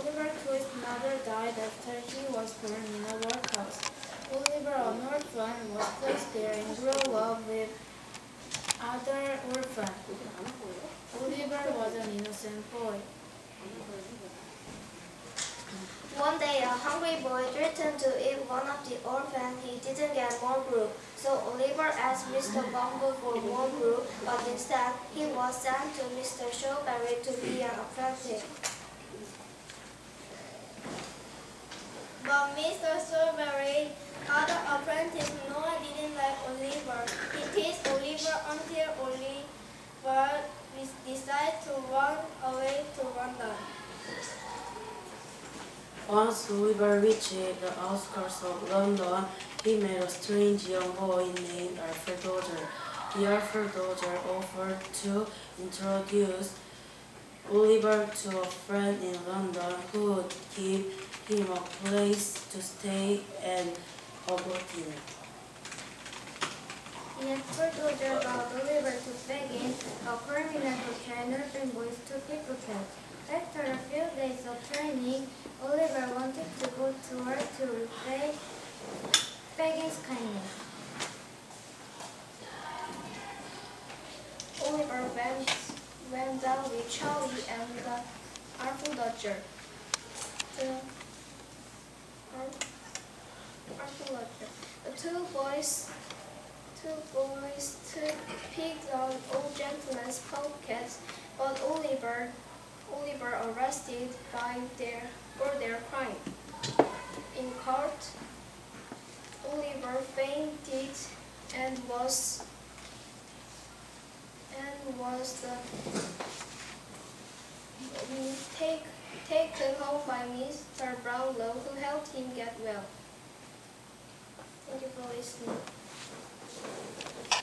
Oliver Twist's mother died after he was born in a workhouse. Oliver, an orphan, was placed there and grew up with other orphans. Oliver was an innocent boy. One day, a hungry boy returned to eat one of the orphans. He didn't get more brew, so Oliver asked Mr. Bumble for more brew, but instead, he was sent to Mr. Strawberry to be an apprentice. But Mr. Strawberry, other apprentice Noah didn't like Oliver. He teased Oliver until Oliver decided to run away to London. Once Oliver reached the outskirts of London, he met a strange young boy named Arthur Dodger. The Arthur Dodger offered to introduce Oliver to a friend in London who would give him a place to stay and a bottle. The Arthur Dodger got Oliver to begging, a criminal who trained orphan boys to pickpocket. After a few days of training, Oliver wanted to go to work to repay begging's kindness. Oliver went down with Charlie and the Arthur Dodger. The two boys picked on old gentleman's pockets, but Oliver arrested for their crime. In court, Oliver fainted and was taken home by Mr. Brownlow, who helped him get well. Thank you for listening.